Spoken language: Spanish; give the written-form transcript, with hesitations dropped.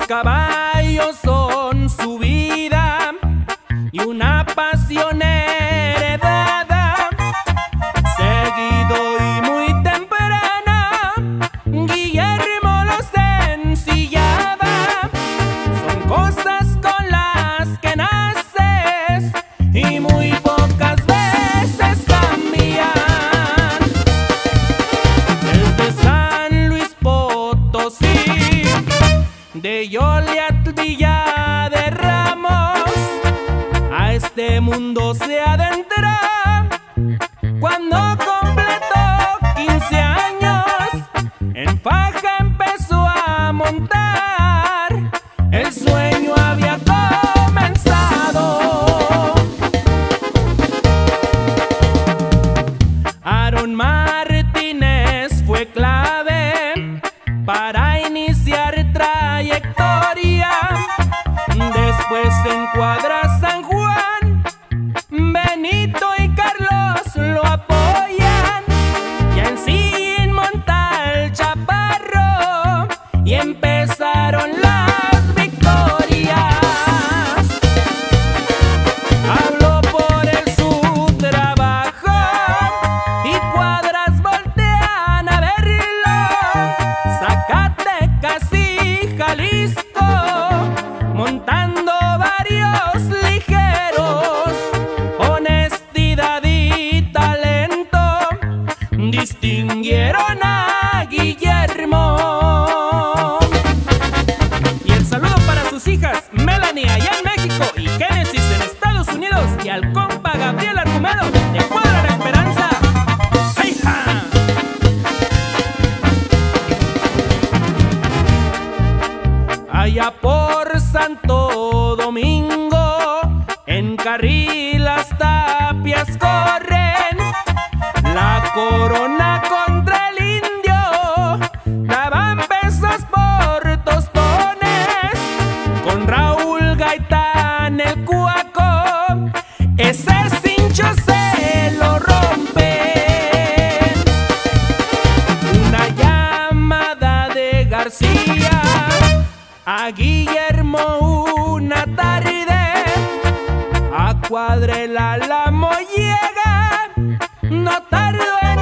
caballos son su vida y una pasión heredada. Seguido y muy temprana, Guillermo los ensillaba. Son cosas con las que naces y muy pocas veces cambian. Desde San Luis Potosí, de Joliat Villa de Ramos, a este mundo se adentra cuando completó 15 años. En faja empezó a montar, el sueño había comenzado. Aaron Martínez fue clave para iniciar trayectoria. Después en Cuadra San Juan, Benito y Carlos lo apoyan. Ya en Sin Montal Chaparro y empezaron las victorias. Habló por su trabajo y Cuadras voltean a verlo. Zacatecas y Jalisco, montando varios ligeros. Honestidad y talento distinguieron a Guillermo. Y el saludo para sus hijas Melanie allá en México y Génesis en Estados Unidos, y al compa Gabriel Argumedo de Cuadra La Esperanza. ¡Ay, ja! Allá por Santo Domingo, en carril las tapias corren. La Corona contra el Indio daban pesos por tostones. Con Raúl Gaitán el Cuaco, ese cincho se lo rompen. Una llamada de García a Guillermo una tarde, a Cuadra el Álamo llega, no tardó